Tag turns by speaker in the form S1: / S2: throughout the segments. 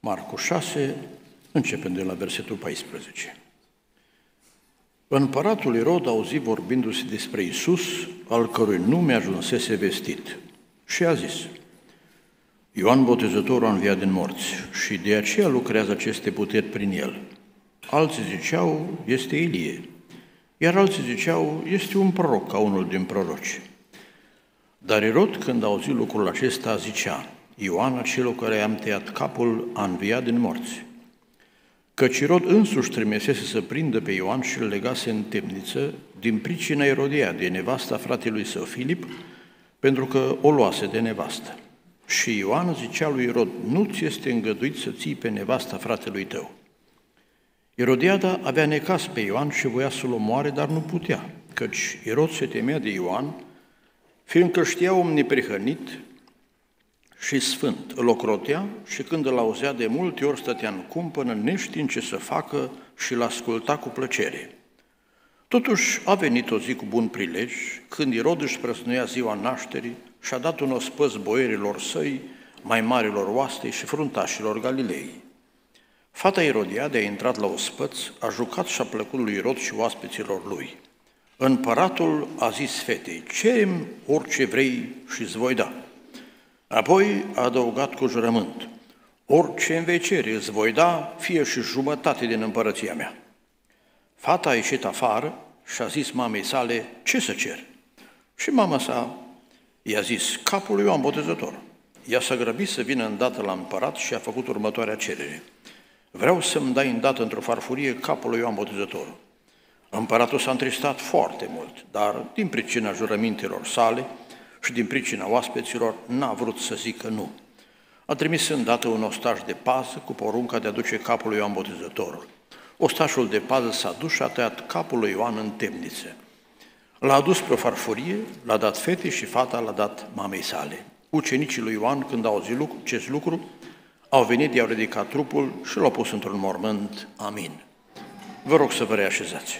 S1: Marcu 6, începând de la versetul 14. Împăratul Irod auzi vorbindu-se despre Iisus, al cărui nume ajunsese vestit, și a zis: Ioan Botezătorul a înviat din morți și de aceea lucrează aceste puteri prin el. Alții ziceau, este Ilie, iar alții ziceau, este un proroc, ca unul din proroci. Dar Irod, când auzi lucrul acesta, zicea: Ioan, acelui care i-am tăiat capul, a înviat din morți. Căci Irod însuși trimisese să prindă pe Ioan și îl legase în temniță din pricina Erodiadei, nevasta fratelui său Filip, pentru că o luase de nevastă. Și Ioan zicea lui Irod: nu ți este îngăduit să ții pe nevasta fratelui tău. Erodiada avea necaz pe Ioan și voia să-l omoare, dar nu putea, căci Irod se temea de Ioan, fiindcă știa om neprihănit și sfânt. Îl ocrotea și când îl auzea de multe ori stătea în cumpănă, neștiind ce să facă, și l-asculta cu plăcere. Totuși a venit o zi cu bun prilej, când Irod își prăznuia ziua nașterii și a dat un ospăț boierilor săi, mai marilor oastei și fruntașilor Galilei. Fata Erodiade a intrat la ospăț, a jucat și a plăcut lui Irod și oaspeților lui. Împăratul a zis fetei: cere-mi orice vrei și îți voi da. Apoi a adăugat cu jurământ: orice îmi vei cere îți voi da, fie și jumătate din împărăția mea. Fata a ieșit afară și a zis mamei sale: ce să cer? Și mama sa i-a zis: capul lui Ioan Botezător. Ea s-a grăbit să vină îndată la împărat și a făcut următoarea cerere: vreau să-mi dai îndată într-o farfurie capul lui Ioan Botezător. Împăratul s-a întristat foarte mult, dar din pricina jurămintelor sale și din pricina oaspeților n-a vrut să zică nu. A trimis îndată un ostaș de pază cu porunca de a duce capul lui Ioan Botezătorul. Ostașul de pază s-a dus și a tăiat capul lui Ioan în temniță. L-a adus pe o farfurie, l-a dat fetei și fata l-a dat mamei sale. Ucenicii lui Ioan, când au auzit acest lucru, au venit, i-au ridicat trupul și l-au pus într-un mormânt. Amin. Vă rog să vă reașezați.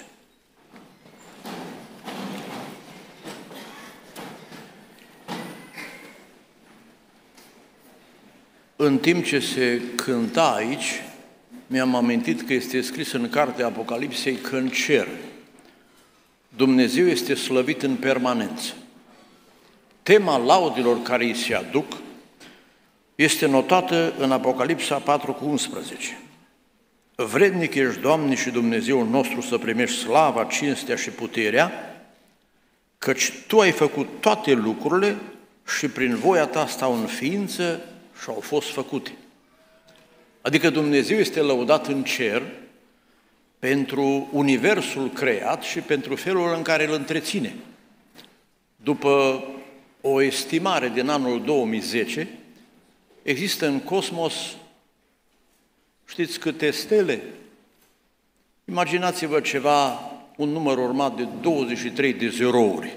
S1: În timp ce se cânta aici, mi-am amintit că este scris în cartea Apocalipsei că în cer Dumnezeu este slăvit în permanență. Tema laudelor care îi se aduc este notată în Apocalipsa 4:11. Vrednic ești, Doamne și Dumnezeul nostru, să primești slava, cinstea și puterea, căci Tu ai făcut toate lucrurile și prin voia Ta stau în ființă și au fost făcute. Adică Dumnezeu este lăudat în cer pentru universul creat și pentru felul în care îl întreține. După o estimare din anul 2010, există în cosmos, știți câte stele? Imaginați-vă ceva, un număr urmat de 23 de zerouri.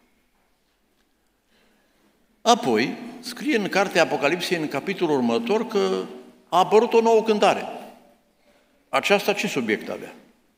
S1: Apoi, scrie în cartea Apocalipsei, în capitolul următor, că a apărut o nouă cântare. Aceasta ce subiect avea?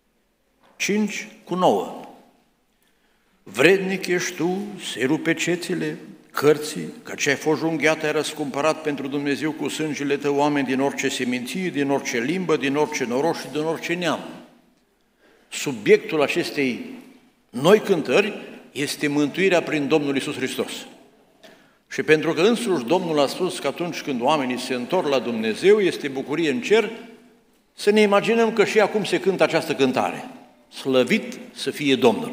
S1: 5:9. Vrednic ești tu să-i rupe cețile cărții, căci ai fost junghiat, ai răscumpărat pentru Dumnezeu cu sângele tău oameni din orice seminție, din orice limbă, din orice noroc și din orice neam. Subiectul acestei noi cântări este mântuirea prin Domnul Iisus Hristos. Și pentru că însuși Domnul a spus că atunci când oamenii se întorc la Dumnezeu, este bucurie în cer, să ne imaginăm că și acum se cântă această cântare. Slăvit să fie Domnul!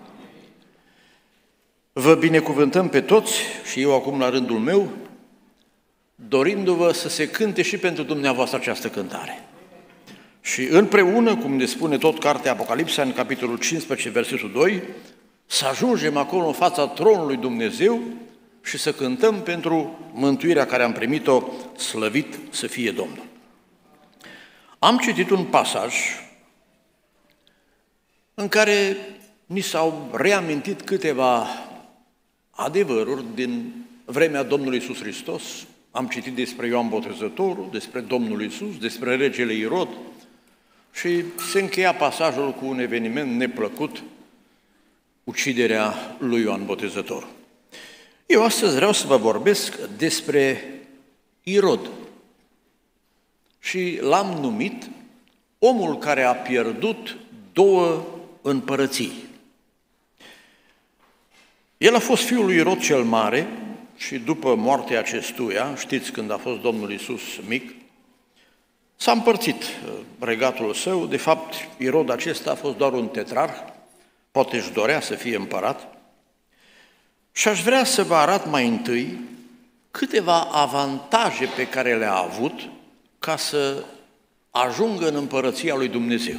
S1: Vă binecuvântăm pe toți și eu acum la rândul meu, dorindu-vă să se cânte și pentru dumneavoastră această cântare. Și împreună, cum ne spune tot cartea Apocalipsa în capitolul 15, versetul 2, să ajungem acolo în fața tronului Dumnezeu și să cântăm pentru mântuirea care am primit-o, slăvit să fie Domnul. Am citit un pasaj în care ni s-au reamintit câteva adevăruri din vremea Domnului Iisus Hristos. Am citit despre Ioan Botezătorul, despre Domnul Iisus, despre regele Irod și se încheia pasajul cu un eveniment neplăcut, uciderea lui Ioan Botezătorul. Eu astăzi vreau să vă vorbesc despre Irod. și l-am numit omul care a pierdut 2 împărății. El a fost fiul lui Irod cel Mare și după moartea acestuia, știți când a fost Domnul Iisus mic, s-a împărțit regatul său. De fapt, Irod acesta a fost doar un tetrarh, poate își dorea să fie împărat. Și aș vrea să vă arăt mai întâi câteva avantaje pe care le-a avut ca să ajungă în împărăția lui Dumnezeu.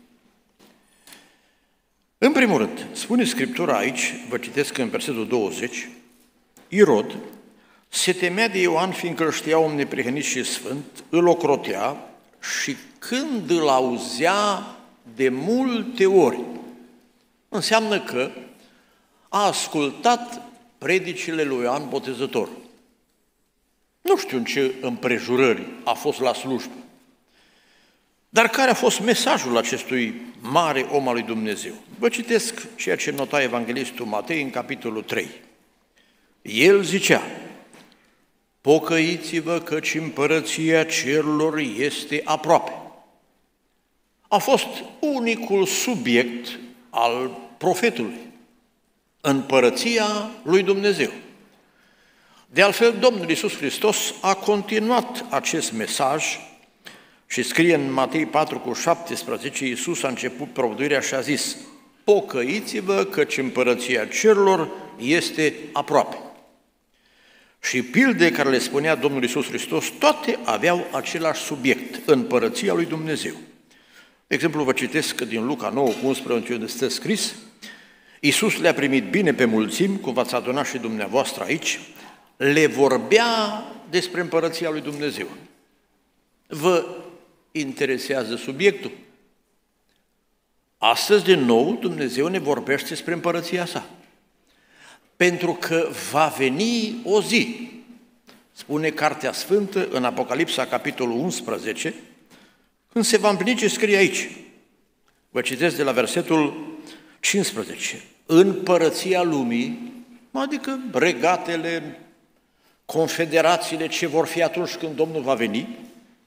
S1: În primul rând, spune Scriptura aici, vă citesc în versetul 20, Irod se temea de Ioan, fiindcă îl știa om neprihănit și sfânt, îl ocrotea și când îl auzea de multe ori, înseamnă că a ascultat predicile lui Ioan Botezător. Nu știu în ce împrejurări a fost la slujbă, dar care a fost mesajul acestui mare om al lui Dumnezeu? Vă citesc ceea ce nota evanghelistul Matei în capitolul 3. El zicea, pocăiți-vă căci împărăția cerurilor este aproape. A fost unicul subiect al profetului, împărăția lui Dumnezeu. De altfel, Domnul Iisus Hristos a continuat acest mesaj și scrie în Matei 4:17, Iisus a început propovăduirea și a zis, pocăiți-vă căci împărăția cerurilor este aproape. Și pilde care le spunea Domnul Iisus Hristos, toate aveau același subiect, împărăția lui Dumnezeu. De exemplu, vă citesc din Luca 9:11, unde stă scris, Iisus le-a primit bine pe mulțimi, cum v-ați adunat și dumneavoastră aici, le vorbea despre împărăția lui Dumnezeu. Vă interesează subiectul? Astăzi, din nou, Dumnezeu ne vorbește despre împărăția sa. Pentru că va veni o zi, spune Cartea Sfântă în Apocalipsa, capitolul 11, când se va împlini ce scrie aici. Vă citesc de la versetul 15. Împărăția lumii, adică regatele, confederațiile ce vor fi atunci când Domnul va veni,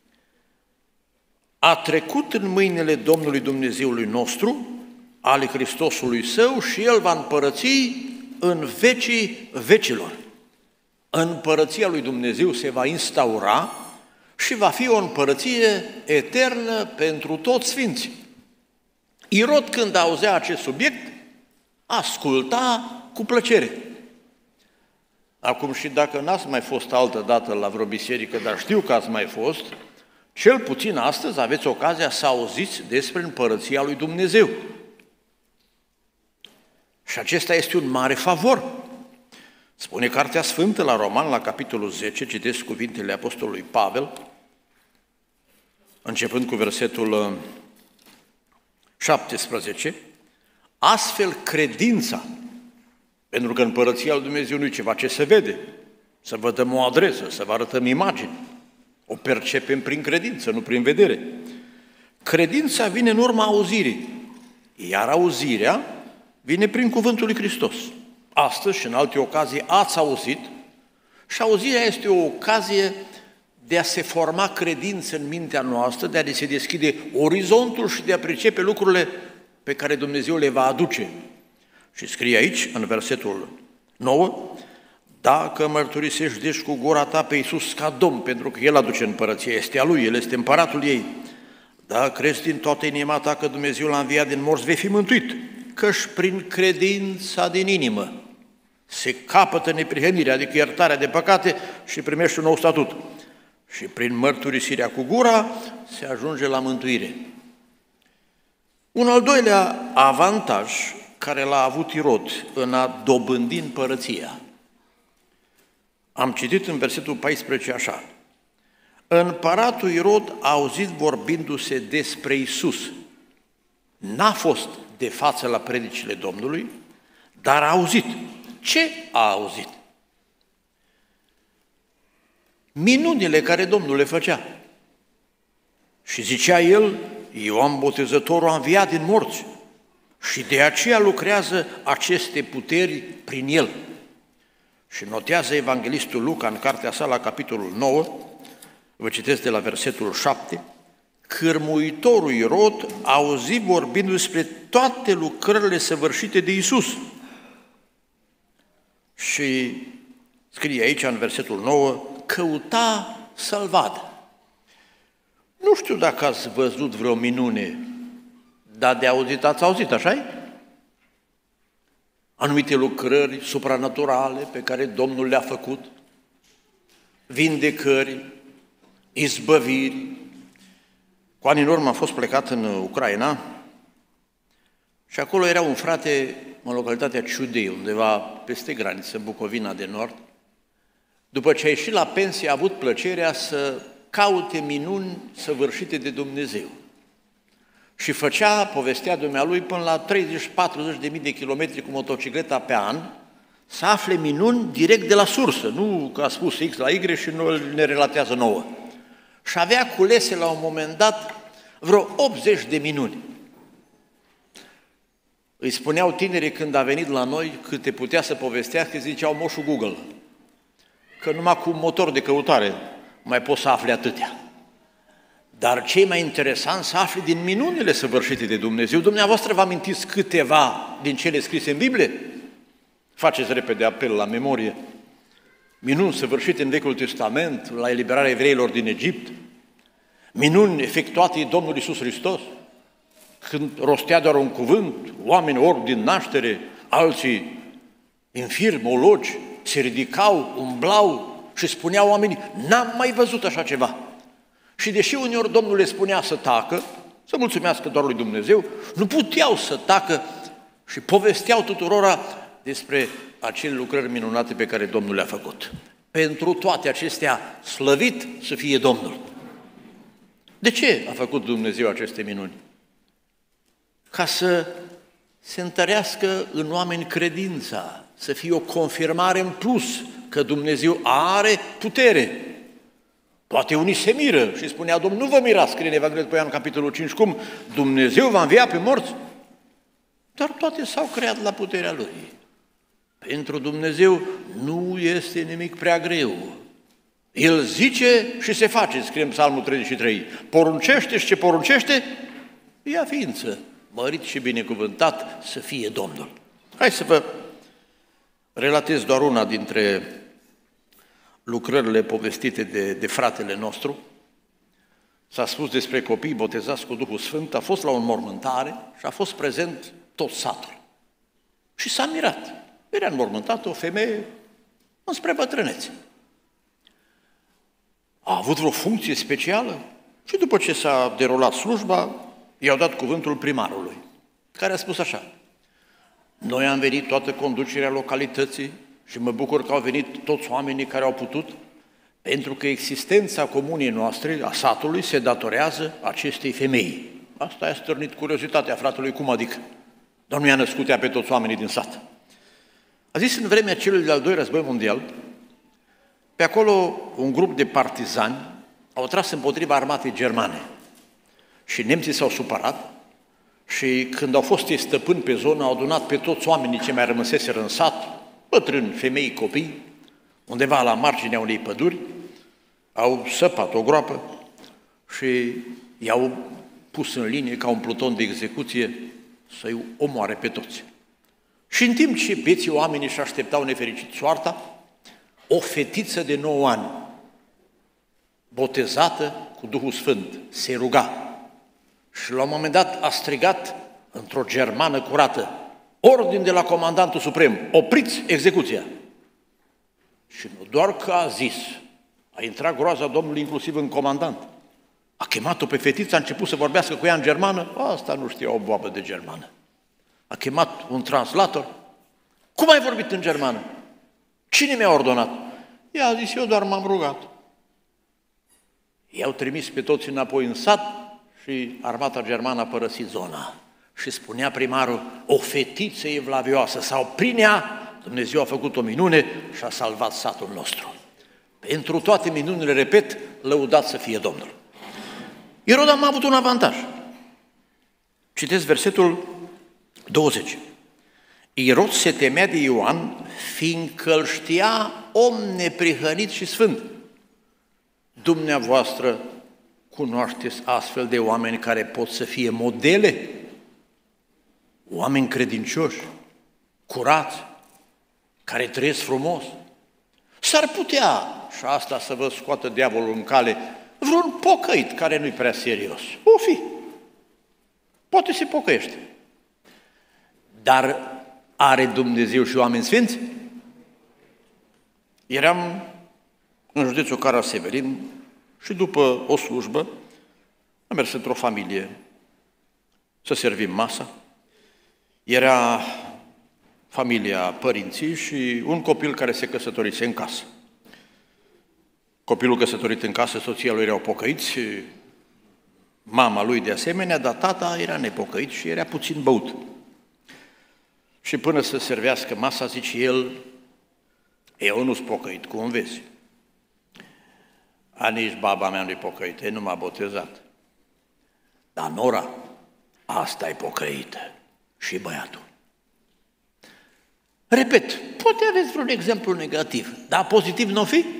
S1: a trecut în mâinile Domnului Dumnezeului nostru, ale Hristosului Său și El va împărăți în vecii vecilor. Împărăția lui Dumnezeu se va instaura și va fi o împărăție eternă pentru toți sfinții. Irod, când auzea acest subiect, asculta cu plăcere. Acum și dacă n-ați mai fost altă dată la vreo biserică, dar știu că ați mai fost, cel puțin astăzi aveți ocazia să auziți despre împărăția lui Dumnezeu. Și acesta este un mare favor. Spune Cartea Sfântă la Roman, la capitolul 10, citesc cuvintele apostolului Pavel, începând cu versetul 17, astfel credința, pentru că împărăția lui Dumnezeu nu e ceva ce se vede, să vă dăm o adresă, să vă arătăm imagini, o percepem prin credință, nu prin vedere. Credința vine în urma auzirii, iar auzirea vine prin cuvântul lui Hristos. Astăzi și în alte ocazii ați auzit și auzirea este o ocazie de a se forma credință în mintea noastră, de a se deschide orizontul și de a pricepe lucrurile pe care Dumnezeu le va aduce. Și scrie aici, în versetul 9, dacă mărturisești deci cu gura ta pe Iisus ca Domn, pentru că El aduce împărăția, este a Lui, El este împăratul ei, dacă crezi din toată inima ta că Dumnezeu l-a înviat din morți, vei fi mântuit, căci prin credința din inimă se capătă neprihănirea, adică iertarea de păcate și primești un nou statut. Și prin mărturisirea cu gura se ajunge la mântuire. Un al doilea avantaj care l-a avut Irod în a dobândi împărăția. Am citit în versetul 14 așa. Împăratul Irod a auzit vorbindu-se despre Iisus. N-a fost de față la predicile Domnului, dar a auzit. Ce a auzit? Minunile care Domnul le făcea. Și zicea el, Ioan Botezătorul a înviat din morți și de aceea lucrează aceste puteri prin el. Și notează evanghelistul Luca în cartea sa la capitolul 9, Vă citesc de la versetul 7. Cârmuitorul Irod a auzit vorbindu despre toate lucrările săvârșite de Iisus. Și scrie aici în versetul 9, căuta să-L vadă. Nu știu dacă ați văzut vreo minune, dar de auzit ați auzit, așa-i? Anumite lucrări supranaturale pe care Domnul le-a făcut, vindecări, izbăviri. Cu ani în urmă am fost plecat în Ucraina și acolo era un frate în localitatea Ciudei, undeva peste graniță, în Bucovina de Nord. După ce a ieșit la pensie, a avut plăcerea să caute minuni săvârșite de Dumnezeu. Și povestea dumnealui, până la 30-40 de mii de kilometri cu motocicleta pe an, să afle minuni direct de la sursă, nu că a spus X la Y și nu ne relatează nouă. Și avea culese la un moment dat vreo 80 de minuni. Îi spuneau tinerii când a venit la noi câte putea să povestească, ziceau moșul Google, că numai cu motor de căutare mai poți să afli atâtea. Dar cei mai interesant să afli din minunile săvârșite de Dumnezeu. Dumneavoastră vă amintiți câteva din cele scrise în Biblie? Faceți repede apel la memorie. Minuni săvârșite în Vechiul Testament, la eliberarea evreilor din Egipt, minuni efectuate de Domnul Iisus Hristos, când rostea doar un cuvânt, oameni orbi din naștere, alții infirmi, ologi, se ridicau, umblau și spuneau oamenii, n-am mai văzut așa ceva. Și deși uneori Domnul le spunea să tacă, să mulțumească doar lui Dumnezeu, nu puteau să tacă și povesteau tuturora despre acele lucrări minunate pe care Domnul le-a făcut. Pentru toate acestea, slăvit să fie Domnul. De ce a făcut Dumnezeu aceste minuni? Ca să se întărească în oameni credința, să fie o confirmare în plus că Dumnezeu are putere. Poate unii se miră și spunea Domnul, nu vă mirați, scrie în Evanghelia după Ioan, capitolul 5, cum Dumnezeu va învia pe morți. Dar toate s-au creat la puterea Lui. Pentru Dumnezeu nu este nimic prea greu. El zice și se face, scrie în Psalmul 33. Poruncește și ce poruncește, ia ființă, mărit și binecuvântat să fie Domnul. Hai să vă relatez doar una dintre lucrările povestite de fratele nostru. S-a spus despre copii botezați cu Duhul Sfânt, a fost la o înmormântare și a fost prezent tot satul. Și s-a mirat. Era înmormântată o femeie înspre bătrânețe. A avut vreo funcție specială și după ce s-a derulat slujba, i-au dat cuvântul primarului, care a spus așa: noi am venit toată conducerea localității și mă bucur că au venit toți oamenii care au putut, pentru că existența comunei noastre, a satului, se datorează acestei femei. Asta a stârnit curiozitatea fratelui, cum adică? Dar nu i-a născut ea pe toți oamenii din sat. A zis, în vremea celui de-al doilea război mondial, pe acolo un grup de partizani au tras împotriva armatei germane și nemții s-au supărat și când au fost ei stăpâni pe zonă, au adunat pe toți oamenii ce mai rămăseseră în sat, bătrâni, femei, copii, undeva la marginea unei păduri, au săpat o groapă și i-au pus în linie ca un pluton de execuție să-i omoare pe toți. Și în timp ce beții oamenii își așteptau nefericit soarta, o fetiță de 9 ani, botezată cu Duhul Sfânt, se ruga și la un moment dat a strigat într-o germană curată: ordin de la comandantul suprem, opriți execuția! Și nu doar că a zis, a intrat groaza Domnului inclusiv în comandant. A chemat-o pe fetiță, a început să vorbească cu ea în germană, asta nu știa o boabă de germană. A chemat un translator. Cum ai vorbit în germană? Cine mi-a ordonat? Ea a zis, eu doar m-am rugat. I-au trimis pe toți înapoi în sat și armata germană a părăsit zona. Și spunea primarul, o fetiță evlavioasă, sau prin ea Dumnezeu a făcut o minune și a salvat satul nostru. Pentru toate minunile, repet, lăudat să fie Domnul. Irod a avut un avantaj. Citesc versetul 20. Irod se temea de Ioan, fiindcă îl știa om neprihănit și sfânt. Dumneavoastră cunoașteți astfel de oameni care pot să fie modele? Oameni credincioși, curați, care trăiesc frumos? S-ar putea, și asta să vă scoată diavolul în cale, vreun pocăit care nu-i prea serios. O fi. Poate se pocăiește. Dar are Dumnezeu și oameni sfinți? Eram în județul Caraseverin și după o slujbă am mers într-o familie să servim masa. Era familia, părinții și un copil care se căsătorise în casă. Copilul căsătorit în casă, soția lui erau pocăiți, mama lui de asemenea, dar tata era nepocăit și era puțin băut. Și până să servească masa, zice el, eu nu-s pocăit, cum vezi? Nici baba mea nu-i pocăită, nu m-a botezat. Dar nora, asta e pocăită. Și băiatul. Repet, poate aveți vreun exemplu negativ, dar pozitiv nu fi?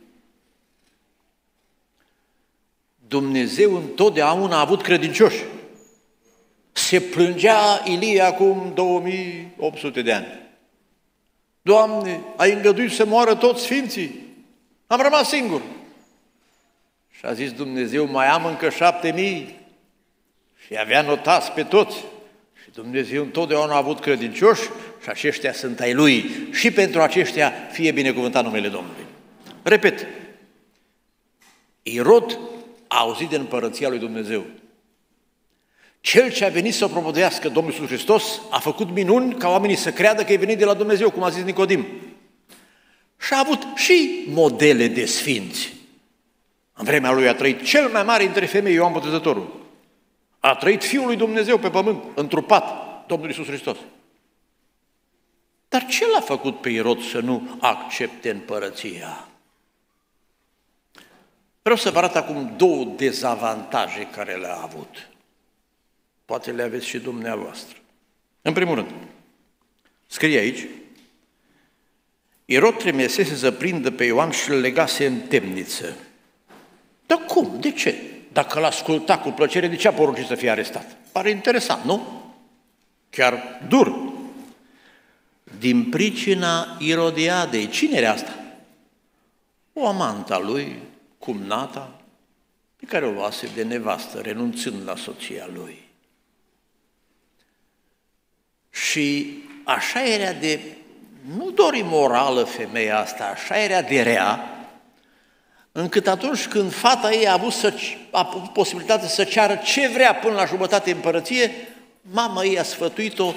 S1: Dumnezeu întotdeauna a avut credincioși. Se plângea Ilie acum 2800 de ani. Doamne, ai îngăduit să moară toți sfinții. Am rămas singur. Și a zis Dumnezeu, mai am încă 7000. Și avea notați pe toți. Și Dumnezeu întotdeauna a avut credincioși și aceștia sunt ai Lui. Și pentru aceștia fie binecuvântat numele Domnului. Repet, Irod a auzit de împărăția lui Dumnezeu. Cel ce a venit să o propovăduiască Domnul Iisus Hristos a făcut minuni ca oamenii să creadă că e venit de la Dumnezeu, cum a zis Nicodim. Și a avut și modele de sfinți. În vremea lui a trăit cel mai mare dintre femei, Ioan Botezătorul. A trăit Fiul lui Dumnezeu pe pământ, întrupat, Domnul Iisus Hristos. Dar ce l-a făcut pe Irod să nu accepte împărăția? Vreau să vă arăt acum două dezavantaje care le-a avut. Poate le aveți și dumneavoastră. În primul rând, scrie aici, Irod trimisese să prindă pe Ioan și îl legase în temniță. Dar cum? De ce? Dacă l-asculta cu plăcere, de ce a poruncit să fie arestat? Pare interesant, nu? Chiar dur. Din pricina Irodiadei. Cine era asta? O amanta lui, cumnata, pe care o luase de nevastă, renunțând la soția lui. Și așa era de, nu doar imorală femeia asta, așa era de rea, încât atunci când fata ei a avut posibilitatea să ceară ce vrea până la jumătate împărăție, mama ei a sfătuit-o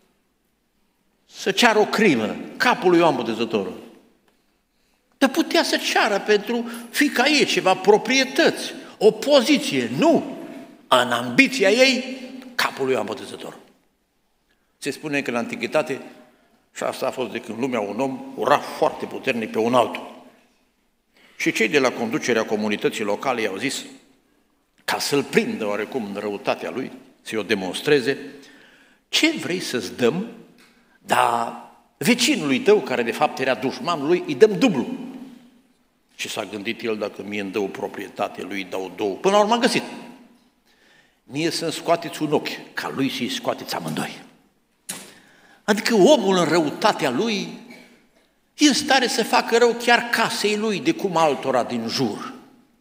S1: să ceară o crimă, capul lui Ioan Botezătorul. Dar putea să ceară pentru fiica ei ceva proprietăți, o poziție. Nu! În ambiția ei, capul lui Ioan Botezătorul. Se spune că în antichitate, și asta a fost de când lumea un om ura foarte puternic pe un altul. Și cei de la conducerea comunității locale i-au zis, ca să-l prindă oarecum în răutatea lui, să-i o demonstreze, ce vrei să-ți dăm, dar vecinului tău, care de fapt era dușmanul lui, îi dăm dublu. Și s-a gândit el, dacă mie îmi dă o proprietate, lui îi dau două. Până la urmă am găsit. Mie să-mi scoateți un ochi, ca lui să-i scoateți amândoi. Adică omul în răutatea lui e în stare să facă rău chiar casei lui, de cum altora din jur.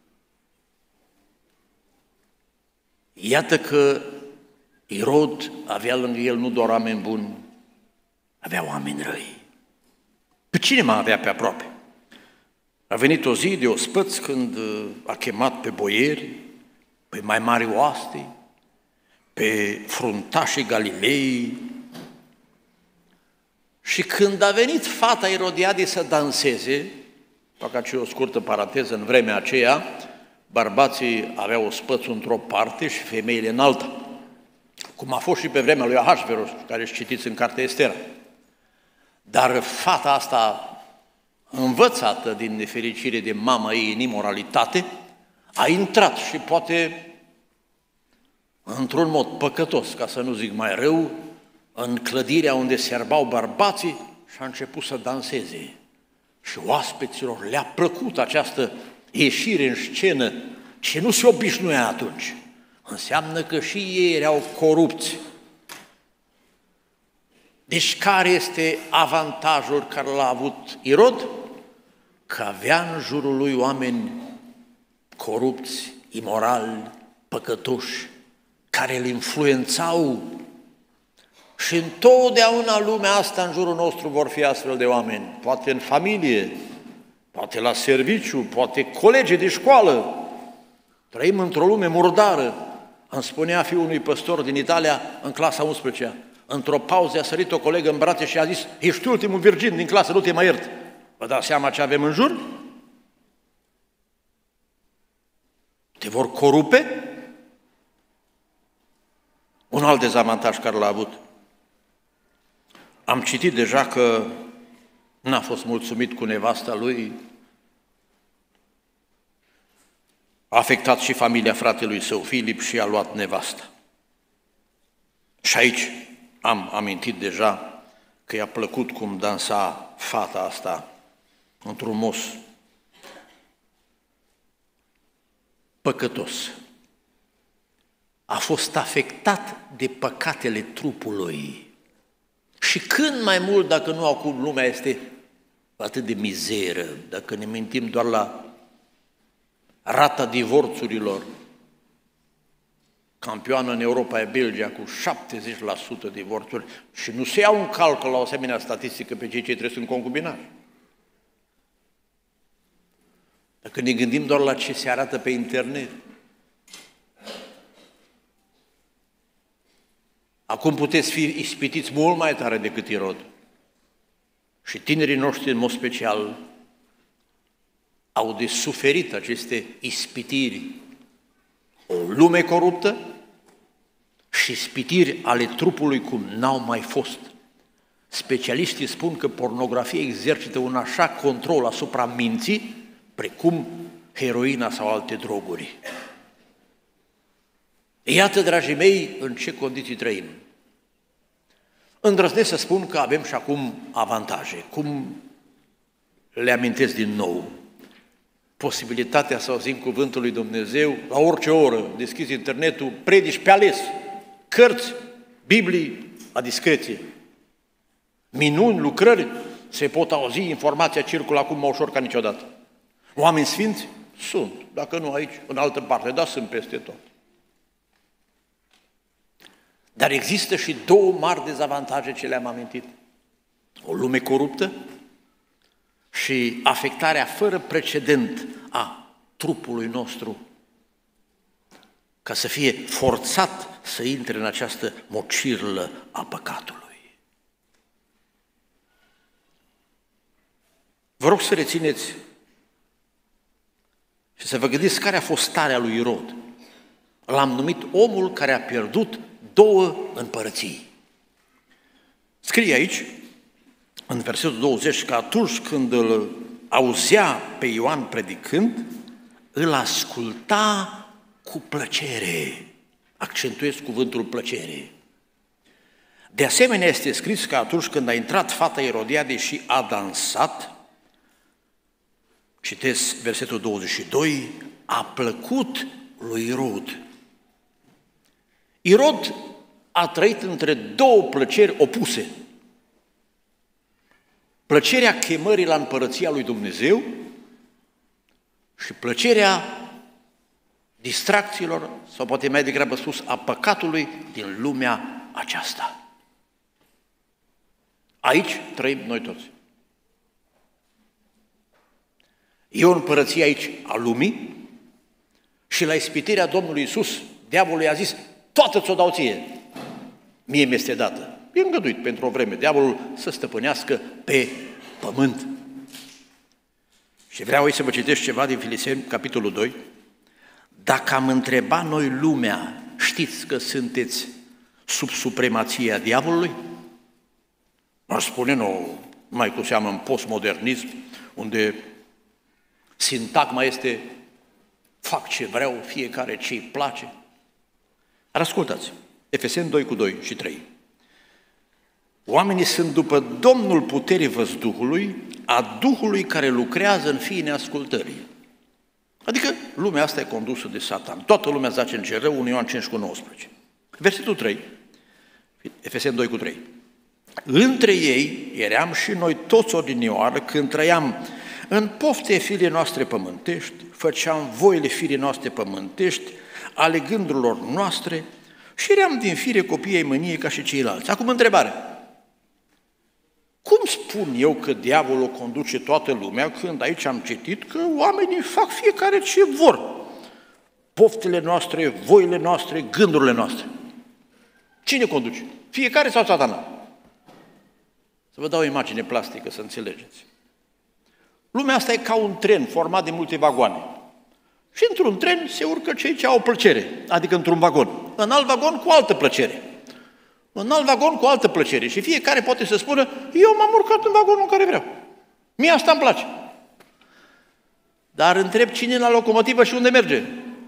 S1: Iată că Irod avea lângă el nu doar oameni buni, avea oameni răi. Pe cine mai avea pe aproape? A venit o zi de ospăți când a chemat pe boieri, pe mai mari oaste, pe fruntașii Galilei. Și când a venit fata Irodiadei să danseze, fac aici o scurtă paranteză, în vremea aceea, bărbații aveau ospățul într-o parte și femeile în alta, cum a fost și pe vremea lui Ahasveros, care își citiți în cartea Estera. Dar fata asta, învățată din nefericire de mama ei în imoralitate, a intrat și poate într-un mod păcătos, ca să nu zic mai rău, în clădirea unde serbau bărbații și a început să danseze. Și oaspeților le-a plăcut această ieșire în scenă ce nu se obișnuia atunci. Înseamnă că și ei erau corupți. Deci care este avantajul care l-a avut Irod? Că avea în jurul lui oameni corupți, imorali, păcătoși, care îl influențau. Și întotdeauna lumea asta în jurul nostru vor fi astfel de oameni, poate în familie, poate la serviciu, poate colegi de școală. Trăim într-o lume murdară. Îmi spunea fiul unui păstor din Italia în clasa 11-a. Într-o pauză a sărit o colegă în brațe și a zis: ești ultimul virgin din clasă, nu te mai iert. Vă dați seama ce avem în jur? Te vor corupe? Un alt dezavantaj care l-a avut. Am citit deja că n-a fost mulțumit cu nevasta lui, a afectat și familia fratelui său Filip și a luat nevasta. Și aici am amintit deja că i-a plăcut cum dansa fata asta într-un mos păcătos. A fost afectat de păcatele trupului. Și când mai mult, dacă nu acum lumea este atât de mizeră, dacă ne mintim doar la rata divorțurilor, campioană în Europa e Belgia cu 70% divorțuri și nu se iau în calcul la o asemenea statistică pe cei ce trăiesc în concubinaj. Dacă ne gândim doar la ce se arată pe internet, acum puteți fi ispitiți mult mai tare decât Irod. Și tinerii noștri, în mod special, au de suferit aceste ispitiri. O lume coruptă și ispitiri ale trupului cum n-au mai fost. Specialiștii spun că pornografia exercită un așa control asupra minții, precum heroina sau alte droguri. Iată, dragii mei, în ce condiții trăim. Îndrăznesc să spun că avem și acum avantaje. Cum le amintesc din nou? Posibilitatea să auzim cuvântul lui Dumnezeu la orice oră, deschizi internetul, predici pe ales, cărți, Biblii, la discreție. Minuni, lucrări, se pot auzi, informația circulă acum mai ușor ca niciodată. Oameni sfinți? Sunt, dacă nu aici, în altă parte, dar sunt peste tot. Dar există și două mari dezavantaje ce le-am amintit. O lume coruptă și afectarea fără precedent a trupului nostru, ca să fie forțat să intre în această mocirlă a păcatului. Vă rog să rețineți și să vă gândiți care a fost starea lui Irod. L-am numit omul care a pierdut două împărății. Scrie aici, în versetul 20, că atunci când îl auzea pe Ioan predicând, îl asculta cu plăcere. Accentuez cuvântul plăcere. De asemenea, este scris că atunci când a intrat fata Erodiade și a dansat, citesc versetul 22, a plăcut lui Irod. Irod a trăit între două plăceri opuse. Plăcerea chemării la împărăția lui Dumnezeu și plăcerea distracțiilor, sau poate mai degrabă spus, a păcatului din lumea aceasta. Aici trăim noi toți. E o împărăție aici a lumii și la ispitirea Domnului Iisus, diavolul i-a zis: toată ți-o dau ție, mie mi-este dată. E îngăduit pentru o vreme diavolul să stăpânească pe pământ. Și vreau aici să vă citesc ceva din Filiseni, capitolul 2. Dacă am întrebat noi lumea, știți că sunteți sub supremația diavolului? Aș spune, nu, mai cu seamă în postmodernism, unde sintagma este fac ce vreau, fiecare ce-i place. Dar ascultați, Efeseni 2 cu 2 și 3. Oamenii sunt după Domnul puterii văzduhului, a Duhului care lucrează în fiii neascultării. Adică lumea asta e condusă de Satan. Toată lumea zace în cer rău, 1 Ioan 5,19. Versetul 3, Efeseni 2,3. Între ei eram și noi toți odinioară când trăiam în pofte firii noastre pământești, făceam voile firii noastre pământești, ale gândurilor noastre și eram din fire copiii ai mâniei ca și ceilalți. Acum întrebare. Cum spun eu că diavolul conduce toată lumea când aici am citit că oamenii fac fiecare ce vor? Poftele noastre, voile noastre, gândurile noastre. Cine conduce? Fiecare sau Satana? Să vă dau o imagine plastică să înțelegeți. Lumea asta e ca un tren format de multe vagoane. Și într-un tren se urcă cei ce au plăcere, adică într-un vagon. În alt vagon cu altă plăcere. În alt vagon cu altă plăcere. Și fiecare poate să spună, eu m-am urcat în vagonul în care vreau. Mie asta îmi place. Dar întreb cine e la locomotivă și unde merge.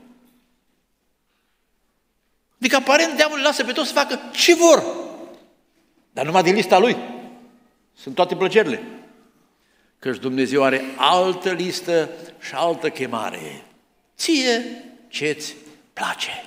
S1: Adică aparent diavolul lasă pe toți să facă ce vor. Dar numai din lista lui. Sunt toate plăcerile. Căci Dumnezeu are altă listă și altă chemare. Ție ce-ți place.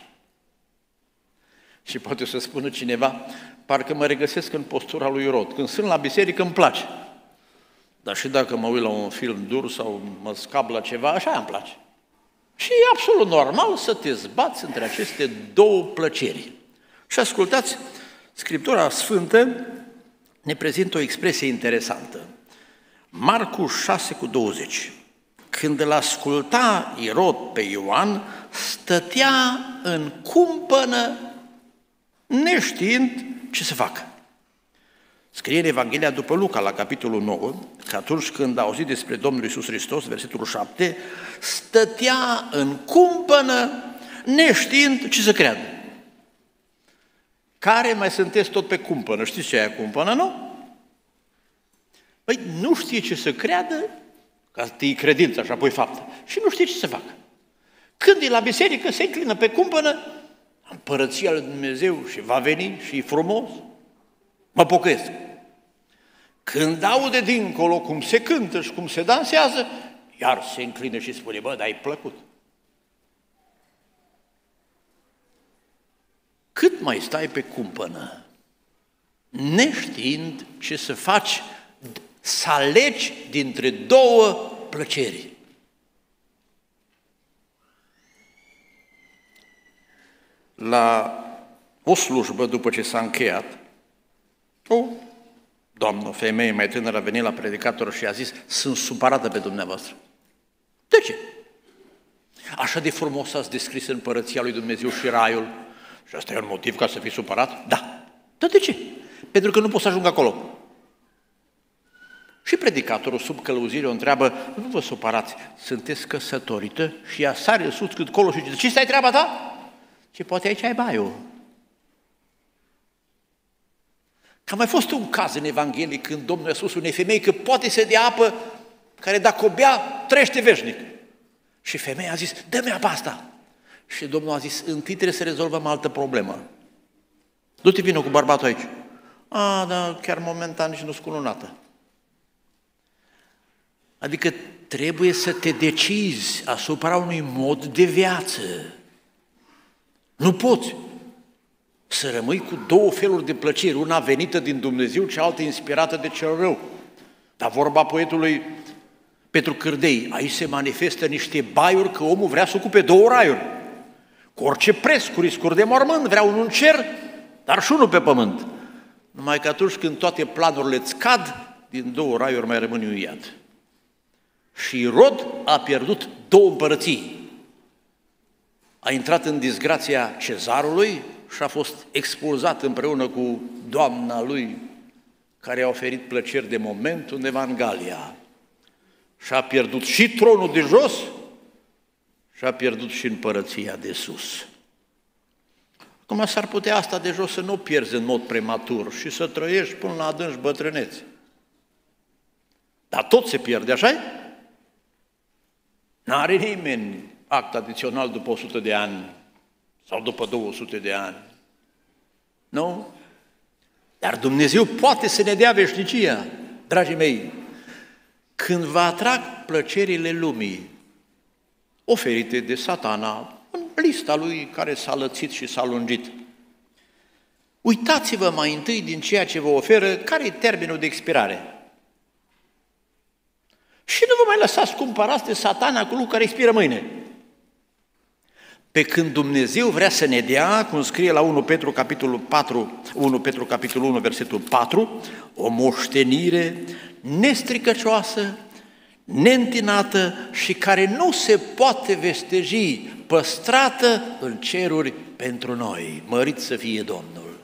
S1: Și poate să spună cineva, parcă mă regăsesc în postura lui Rod. Când sunt la biserică îmi place. Dar și dacă mă uit la un film dur sau mă scap la ceva, așa îmi place. Și e absolut normal să te zbați între aceste două plăceri. Și ascultați, Scriptura Sfântă ne prezintă o expresie interesantă. Marcu 6,20. Când îl asculta Irod pe Ioan, stătea în cumpănă, neștiind ce să facă. Scrie în Evanghelia după Luca, la capitolul 9, că atunci când a auzit despre Domnul Iisus Hristos, versetul 7, stătea în cumpănă, neștiind ce să creadă. Care mai sunteți tot pe cumpănă? Știți ce e aia cumpănă, nu? Păi nu știe ce să creadă, ca să e credință și apoi faptă, și nu știe ce să facă. Când e la biserică, se înclină pe cumpănă, împărăția lui Dumnezeu și va veni și e frumos, mă pocăiesc. Când aude dincolo cum se cântă și cum se dansează, iar se înclină și spune, bă, dar ai plăcut. Cât mai stai pe cumpănă, neștiind ce să faci, să alegi dintre două plăceri. La o slujbă, după ce s-a încheiat, o doamnă, o femeie mai tânără a venit la predicator și a zis, sunt supărată pe dumneavoastră. De ce? Așa de frumos ați descris împărăția lui Dumnezeu și raiul. Și asta e un motiv ca să fii supărat? Da. Dar de ce? Pentru că nu poți să ajung acolo. Și predicatorul, sub călăuzire, o întreabă, nu vă supărați, sunteți căsătorită? Și ea sare sus cât colo și zice, ce stai treaba ta? Și poate aici ai baiul. Că a mai fost un caz în Evanghelie când Domnul a spus unei femei că poate să dea apă care dacă o bea, trăiește veșnic. Și femeia a zis, dă-mi apa asta. Și Domnul a zis, întâi trebuie să rezolvăm altă problemă. Du-te vină cu bărbatul aici. Dar chiar momentan nici nu-s cununată. Adică trebuie să te decizi asupra unui mod de viață. Nu poți să rămâi cu două feluri de plăceri, una venită din Dumnezeu, cealaltă inspirată de cel rău. Dar vorba poetului Petru Cârdei, aici se manifestă niște baiuri că omul vrea să ocupe două raiuri. Cu orice preț, cu riscuri de mormânt, vrea unul în cer, dar și unul pe pământ. Numai că atunci când toate planurile îți cad, din două raiuri mai rămâne un iad. Și Irod a pierdut două împărății. A intrat în disgrația cezarului și a fost expulzat împreună cu doamna lui, care a oferit plăceri de moment undeva în Galia. Și a pierdut și tronul de jos și a pierdut și împărăția de sus. Acum s-ar putea asta de jos să nu o pierzi în mod prematur și să trăiești până la adânci bătrâneți. Dar tot se pierde, așa-i? N-are nimeni act adițional după 100 de ani sau după 200 de ani. Nu? Dar Dumnezeu poate să ne dea veșnicia, dragii mei. Când vă atrag plăcerile lumii, oferite de Satana în lista lui care s-a lățit și s-a lungit. Uitați-vă mai întâi din ceea ce vă oferă, care e termenul de expirare. Și nu vă mai lăsați cumpărați de Satana cu lucruri care expiră mâine. Pe când Dumnezeu vrea să ne dea, cum scrie la 1 Petru capitolul 1, versetul 4, o moștenire nestricăcioasă, neîntinată și care nu se poate vesteji, păstrată în ceruri pentru noi. Mărit să fie Domnul!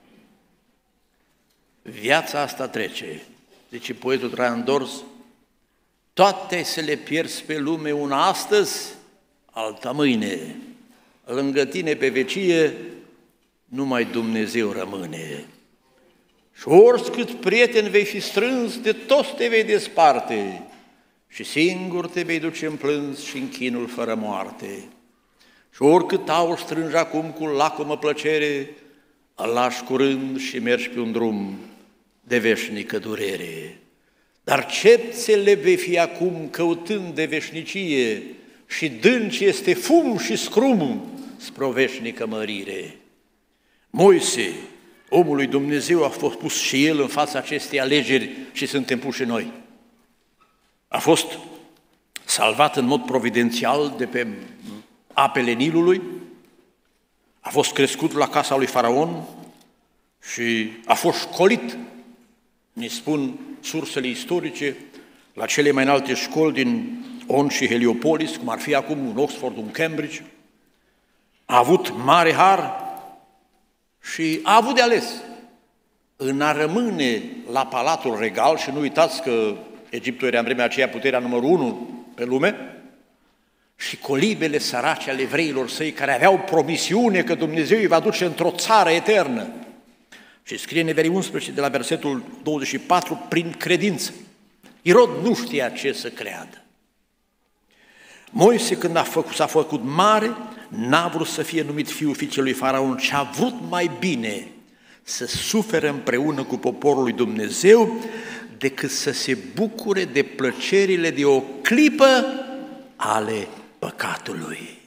S1: Viața asta trece, zice poetul Traian Dors, toate să le pierzi pe lume, una astăzi, alta mâine. Lângă tine pe vecie numai Dumnezeu rămâne. Și oricât prieten vei fi strâns, de toți te vei desparte și singur te vei duce în plâns și în chinul fără moarte. Și oricât aur strângi acum cu lacomă plăcere, îl lași curând și mergi pe un drum de veșnică durere. Dar cepțele vei fi acum căutând de veșnicie și dânci este fum și scrum spre o veșnică mărire. Moise, omul lui Dumnezeu, a fost pus și el în fața acestei alegeri și suntem puși noi. A fost salvat în mod providențial de pe apele Nilului, a fost crescut la casa lui Faraon și a fost școlit, ne spun sursele istorice, la cele mai înalte școli din On și Heliopolis, cum ar fi acum un Oxford, un Cambridge. A avut mare har și a avut de ales în a rămâne la Palatul Regal, și nu uitați că Egiptul era în vremea aceea puterea numărul 1 pe lume, și colibele sărace ale evreilor săi care aveau promisiune că Dumnezeu îi va duce într-o țară eternă. Și scrie în Evrei 11 de la versetul 24, prin credință. Irod nu știa ce să creadă. Moise, când s-a făcut mare, n-a vrut să fie numit fiul fiicelui Faraon, ci a vrut mai bine să sufere împreună cu poporul lui Dumnezeu decât să se bucure de plăcerile de o clipă ale păcatului.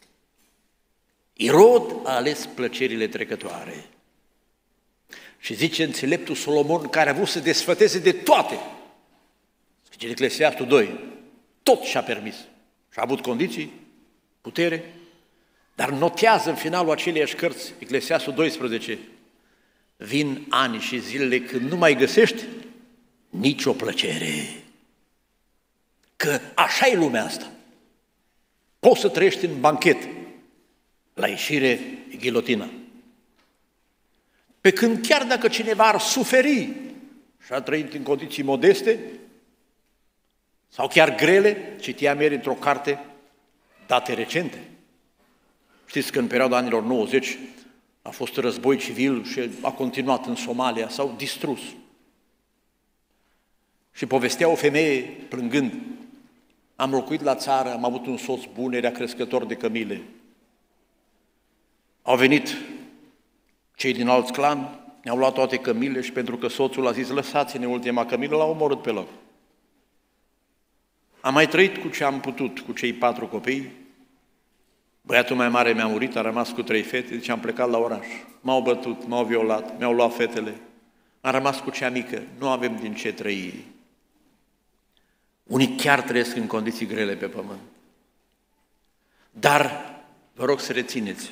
S1: Irod a ales plăcerile trecătoare. Și zice înțeleptul Solomon, care a vrut să desfăteze de toate, zice Eclesiastul 2, tot și-a permis. Și a avut condiții, putere, dar notează în finalul aceleiași cărți, Eclesiastul 12, vin ani și zilele când nu mai găsești nicio plăcere. Că așa e lumea asta. Poți să trăiești în banchet, la ieșire e ghilotina. Pe când chiar dacă cineva ar suferi și a trăit în condiții modeste sau chiar grele, citeam ieri într-o carte, date recente. Știți că în perioada anilor 90 a fost război civil și a continuat în Somalia, s-au distrus. Și povestea o femeie plângând, am locuit la țară, am avut un soț bun, era crescător de cămile. Au venit cei din alți clan, ne-au luat toate cămile și pentru că soțul a zis, lăsați-ne ultima cămilă, l-au omorât pe loc. Am mai trăit cu ce am putut, cu cei 4 copii. Băiatul mai mare mi-a murit, a rămas cu 3 fete, deci am plecat la oraș. M-au bătut, m-au violat, mi-au luat fetele. Am rămas cu cea mică, nu avem din ce trăi. Unii chiar trăiesc în condiții grele pe pământ. Dar, vă rog să rețineți,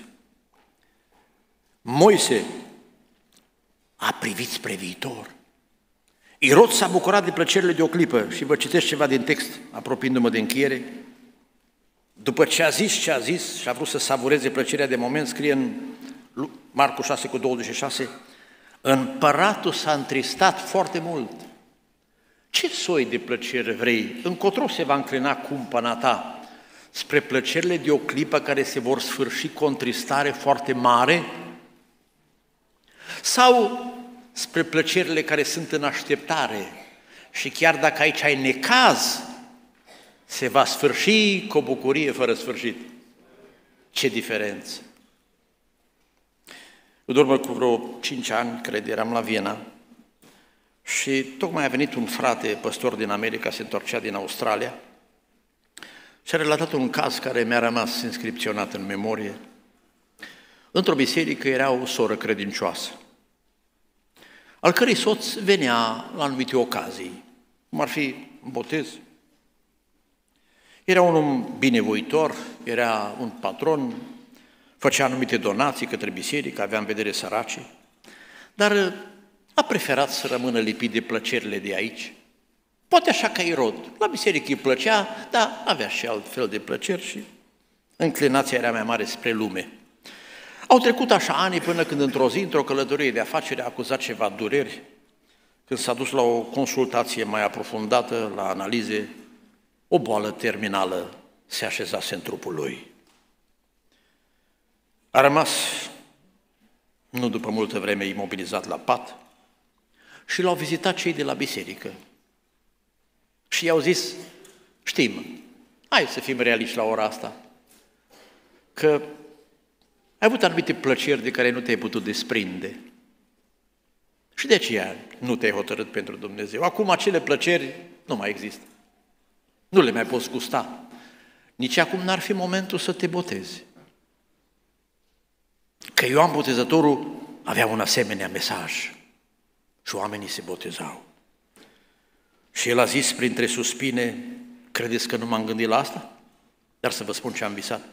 S1: Moise a privit spre viitor. Irod s-a bucurat de plăcerile de o clipă și vă citesc ceva din text, apropiindu-mă de încheiere. După ce a zis și a vrut să savureze plăcerea de moment, scrie în Marcu 6:26, împăratul s-a întristat foarte mult. Ce soi de plăceri vrei? Încotro se va înclina cumpăna ta? Spre plăcerile de o clipă care se vor sfârși cu o întristare foarte mare? Sau spre plăcerile care sunt în așteptare și chiar dacă aici ai necaz, se va sfârși cu o bucurie fără sfârșit? Ce diferență! În urmă cu vreo 5 ani, cred, eram la Viena și tocmai a venit un frate păstor din America, se întorcea din Australia Și-a relatat un caz care mi-a rămas inscripționat în memorie. Într-o biserică era o soră credincioasă, al cărei soț venea la anumite ocazii, cum ar fi un botez. Era un om binevoitor, era un patron, făcea anumite donații către biserică, avea în vedere săracii, dar a preferat să rămână lipit de plăcerile de aici. Poate așa ca Irod. La biserică îi plăcea, dar avea și alt fel de plăceri și înclinația era mai mare spre lume. Au trecut așa ani până când într-o zi, într-o călătorie de afaceri, a acuzat ceva dureri. Când s-a dus la o consultație mai aprofundată, la analize, o boală terminală se așezase în trupul lui. A rămas, nu după multă vreme, imobilizat la pat și l-au vizitat cei de la biserică. Și i-au zis, știm, hai să fim realiști la ora asta, că ai avut anumite plăceri de care nu te-ai putut desprinde și de aceea nu te-ai hotărât pentru Dumnezeu. Acum acele plăceri nu mai există, nu le mai poți gusta, nici acum n-ar fi momentul să te botezi. Că Ioan Botezătorul avea un asemenea mesaj și oamenii se botezau. Și el a zis printre suspine, credeți că nu m-am gândit la asta? Dar să vă spun ce am visat.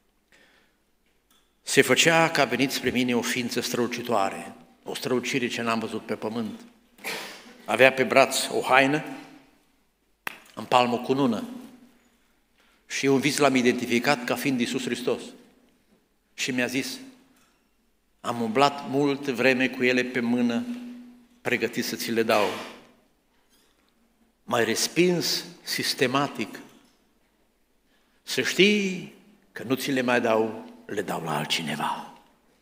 S1: Se făcea că a venit spre mine o ființă strălucitoare, o strălucire ce n-am văzut pe pământ. Avea pe braț o haină, în palmă o cunună și un vis l-am identificat ca fiind Iisus Hristos. Și mi-a zis, am umblat mult vreme cu ele pe mână, pregătit să ți le dau. M-ai respins sistematic. Să știi că nu ți le mai dau, le dau la altcineva.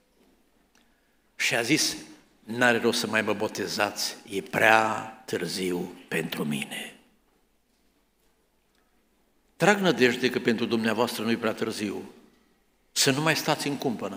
S1: Și a zis, n-are rost să mai mă botezați, e prea târziu pentru mine. Trag nădejde că pentru dumneavoastră nu-i prea târziu, să nu mai stați în cumpănă.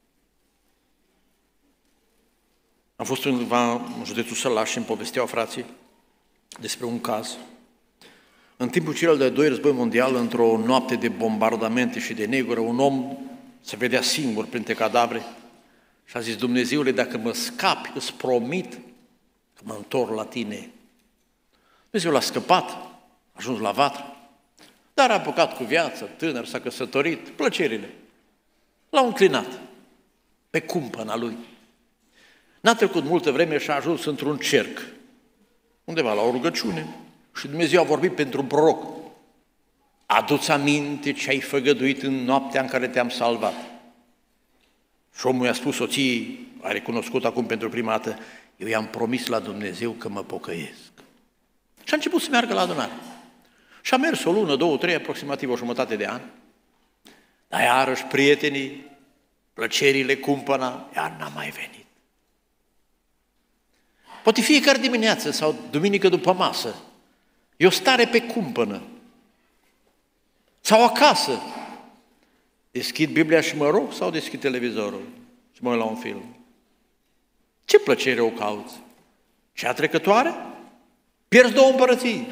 S1: Am fost undeva în județul Sălaș și îmi povesteau frații despre un caz. În timpul celor de-al doilea război mondial, într-o noapte de bombardamente și de negură, un om se vedea singur printre cadavre și a zis, Dumnezeule, dacă mă scapi, îți promit că mă întorc la tine. Dumnezeu l-a scăpat, a ajuns la vatră, dar a apucat cu viață, tânăr, s-a căsătorit, plăcerile. L-au înclinat pe cumpăna lui. N-a trecut multă vreme și a ajuns într-un cerc, undeva la o rugăciune, și Dumnezeu a vorbit pentru un proroc. Adu-ți aminte ce ai făgăduit în noaptea în care te-am salvat. Și omul i-a spus soției, a recunoscut acum pentru prima dată, eu i-am promis la Dumnezeu că mă pocăiesc. Și a început să meargă la adunare. Și a mers o lună, două, trei, aproximativ o jumătate de an. Dar iarăși prietenii, plăcerile, cumpăna, iar n-a mai venit. Poate fiecare dimineață sau duminică după masă, e o stare pe cumpănă. Sau acasă. Deschid Biblia și mă rog sau deschid televizorul și mă uit la un film? Ce plăcere o cauți? Cea trecătoare? Pierzi două împărății.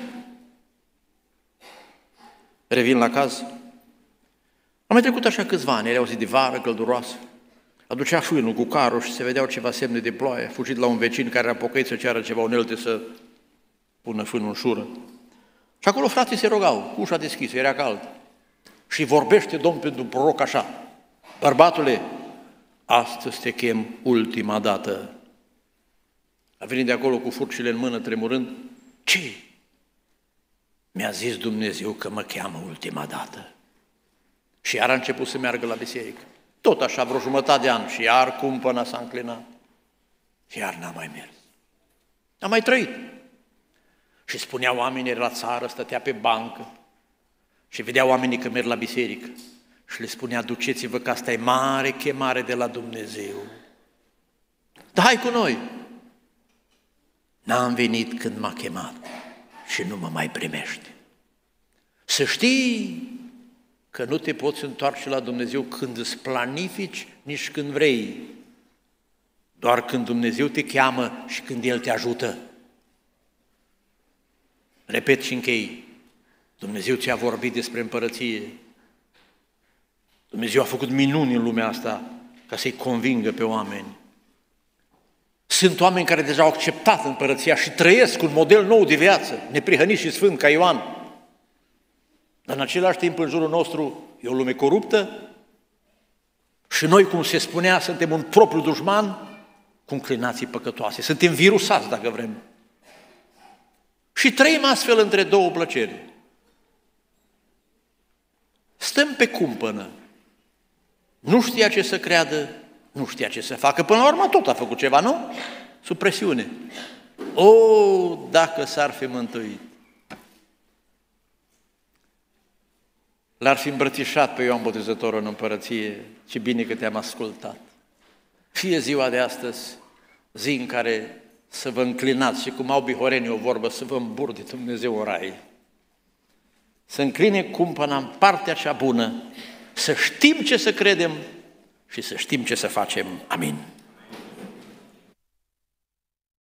S1: Revin la caz. Am mai trecut așa câțiva ani, era o zi de vară călduroasă. Aducea fânul cu carul și se vedeau ceva semne de ploaie. A fugit la un vecin care era pocăit să ceară ceva unelte să pună fânul în șură. Și acolo frații se rugau, cu ușa deschisă, era cald. Și vorbește Domnul pentru un proroc așa, bărbatule, astăzi te chem ultima dată. A venit de acolo cu furcile în mână, tremurând. Ce? Mi-a zis Dumnezeu că mă cheamă ultima dată. Și iar a început să meargă la biserică. Tot așa, vreo jumătate de an. Și iar cumpăna s-a înclinat. Și iar n-a mai mers. A mai trăit. Și spunea oamenii, era la țară, stătea pe bancă și vedea oamenii că merg la biserică și le spunea, duceți-vă că asta e mare chemare de la Dumnezeu. Dar hai cu noi! N-am venit când m-a chemat și nu mă mai primește. Să știi că nu te poți întoarce la Dumnezeu când îți planifici, nici când vrei, doar când Dumnezeu te cheamă și când El te ajută. Repet și închei, Dumnezeu ți-a vorbit despre împărăție. Dumnezeu a făcut minuni în lumea asta ca să-i convingă pe oameni. Sunt oameni care deja au acceptat împărăția și trăiesc un model nou de viață, neprihănit și sfânt ca Ioan. Dar în același timp în jurul nostru e o lume coruptă și noi, cum se spunea, suntem un propriu dușman cu înclinații păcătoase. Suntem virusați, dacă vrem. Și trăim astfel între două plăceri. Stăm pe cumpănă. Nu știa ce să creadă, nu știa ce să facă. Până la urmă tot a făcut ceva, nu? Sub presiune. O, dacă s-ar fi mântuit! L-ar fi îmbrățișat pe Ioan Botezătorul în împărăție. Ce bine că te-am ascultat! Fie ziua de astăzi, zi în care să vă înclinați și cum au bihorenii o vorbă, să vă îmburde Dumnezeu în rai. Să încline cumpăna în partea cea bună, să știm ce să credem și să știm ce să facem. Amin.